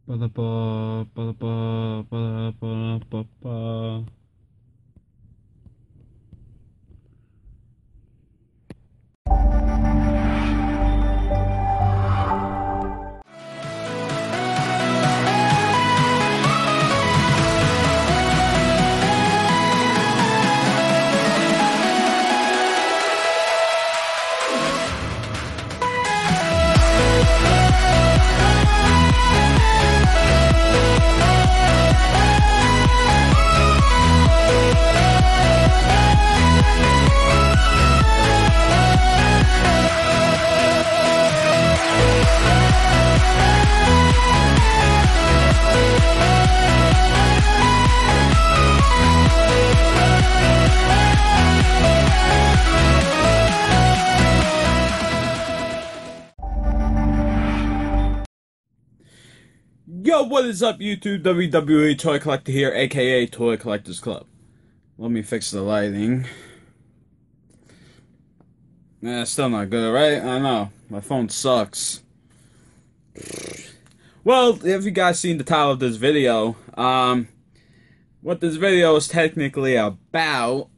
Ba-da-ba, ba-da-ba, ba-da-ba, ba-ba. Yo, what is up, YouTube? WWE Toy Collector here, aka Toy Collectors Club. Let me fix the lighting. Still not good, right? I know. My phone sucks. Well, if you guys seen the title of this video, what this video is technically about,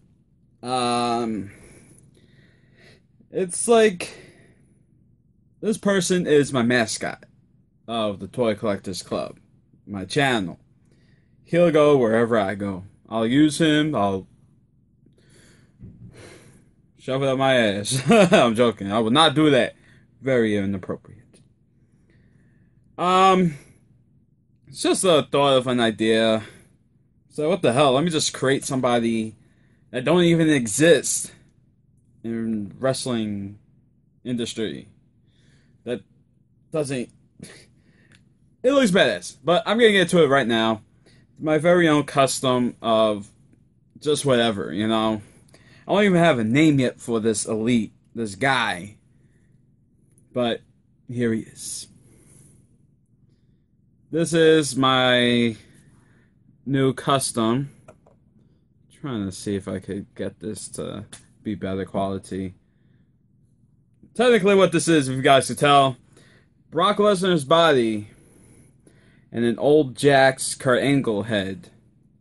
it's like, this person is my mascot of the Toy Collectors Club, my channel. He'll go wherever I go. I'll use him, I'll shove it up my ass. I'm joking. I will not do that. Very inappropriate. It's just a thought of an idea. So what the hell? Let me just create somebody that don't even exist in wrestling industry. That doesn't. It looks badass, but I'm gonna get to it right now. My very own custom of just whatever, you know. I don't even have a name yet for this elite, this guy. But here he is. This is my new custom. Trying to see if I could get this to be better quality. Technically what this is, if you guys could tell, Brock Lesnar's body and an old Jax Kurt Angle head.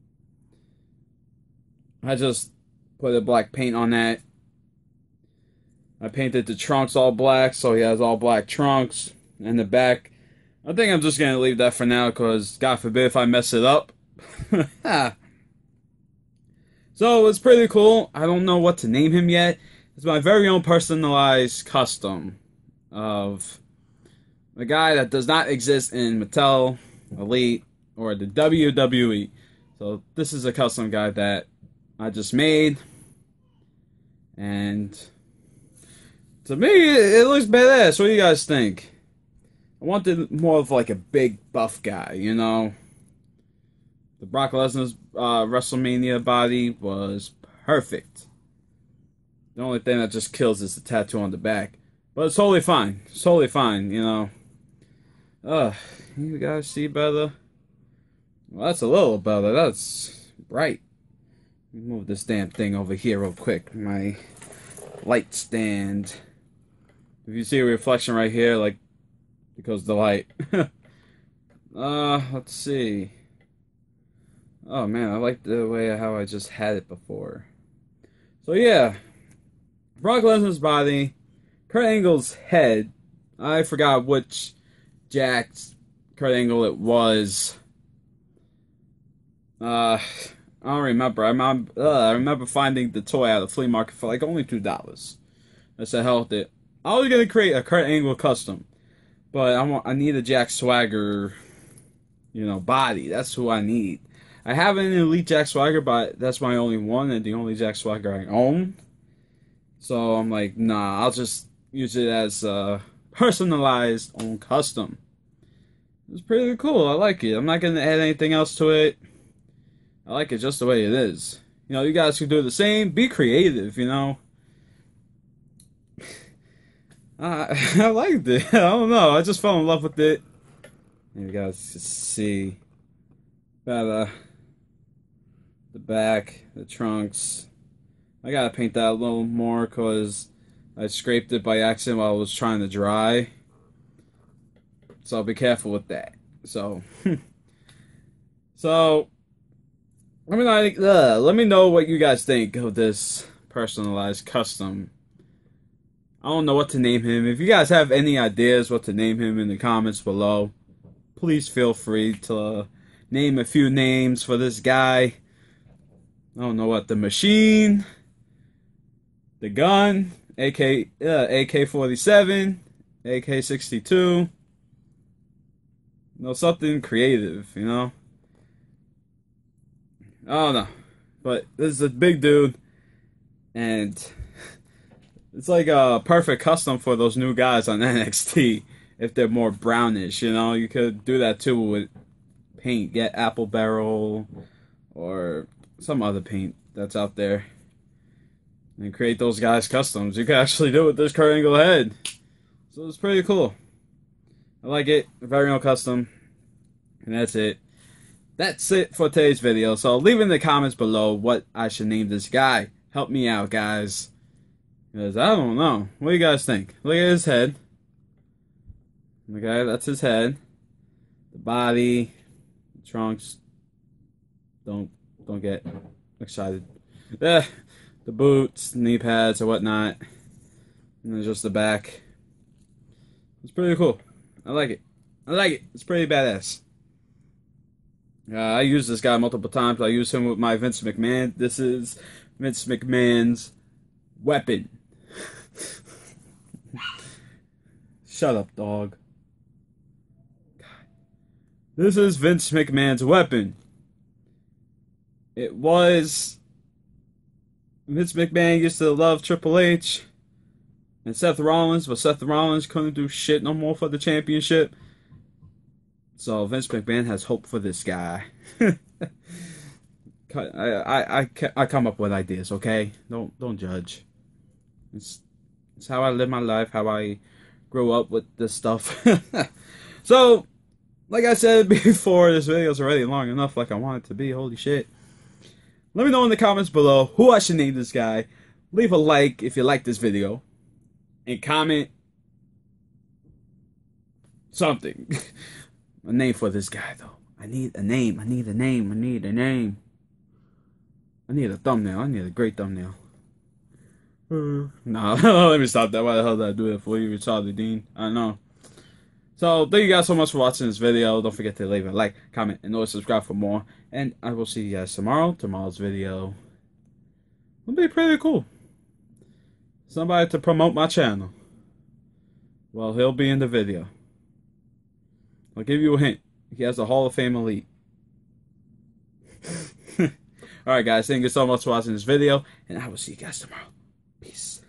I just put a black paint on that. I painted the trunks all black, so he has all black trunks. And the back, I think I'm just going to leave that for now, because God forbid if I mess it up. So it's pretty cool. I don't know what to name him yet. It's my very own personalized custom of a guy that does not exist in Mattel, Elite, or the WWE. So this is a custom guy that I just made. And to me, it looks badass. What do you guys think? I wanted more of like a big buff guy, you know? The Brock Lesnar's WrestleMania body was perfect. The only thing that just kills is the tattoo on the back. But it's totally fine. It's totally fine, you know? You guys see better? Well, that's a little better. That's bright. Let me move this damn thing over here real quick. My light stand. If you see a reflection right here, like, because the light. Let's see. Oh man, I like the way how I just had it before. So yeah, Brock Lesnar's body, Kurt Angle's head. I forgot which Jax Kurt Angle it was. I don't remember. I remember finding the toy at the flea market for like only $2. I said, hell with it. I was gonna create a Kurt Angle custom, but I need a Jack Swagger, you know, body. That's who I need. I have an Elite Jack Swagger, but that's my only one and the only Jack Swagger I own. So I'm like, nah, I'll just use it as a personalized own custom. It's pretty cool. I like it. I'm not gonna add anything else to it. I like it just the way it is. You know, you guys can do the same. Be creative, you know. I liked it. I don't know. I just fell in love with it. You guys can see better. The back, the trunks. I gotta paint that a little more because I scraped it by accident while I was trying to dry. So I'll be careful with that. So, so let me know what you guys think of this personalized custom. I don't know what to name him. If you guys have any ideas what to name him in the comments below, please feel free to name a few names for this guy. I don't know what, the machine, the gun, AK-47, AK-62. Something creative, I don't know. But this is a big dude, and it's like a perfect custom for those new guys on NXT. If they're more brownish, you could do that too with paint. Get Apple Barrel or some other paint that's out there and create those guys customs. You can actually do it with this Kurt Angle head. So it's pretty cool. I like it. Very own custom. And that's it. That's it for today's video. So leave in the comments below what I should name this guy. Help me out, guys. Because I don't know. What do you guys think? Look at his head. Okay, that's his head. The body, the trunks. Don't get excited. The boots, knee pads, or whatnot. And then just the back. It's pretty cool. I like it. It's pretty badass. I use this guy multiple times. I use him with my Vince McMahon. This is Vince McMahon's weapon. Shut up, dog. This is Vince McMahon's weapon. It was... Vince McMahon used to love Triple H and Seth Rollins, but Seth Rollins couldn't do shit no more for the championship. So Vince McMahon has hope for this guy. I come up with ideas, okay? Don't judge. It's how I live my life, how I grow up with this stuff. So, like I said before, this video is already long enough like I want it to be. Holy shit. Let me know in the comments below who I should name this guy. Leave a like if you like this video. And comment something. A name for this guy, though. I need a name. I need a name. I need a name. I need a thumbnail. I need a great thumbnail. No, let me stop that. Why the hell did I do that for you, retarded Dean? I know. So, thank you guys so much for watching this video. Don't forget to leave a like, comment, and always subscribe for more. And I will see you guys tomorrow. Tomorrow's video will be pretty cool. Somebody to promote my channel. Well, he'll be in the video. I'll give you a hint. He has a Hall of Fame elite. Alright guys, thank you so much for watching this video, and I will see you guys tomorrow. Peace.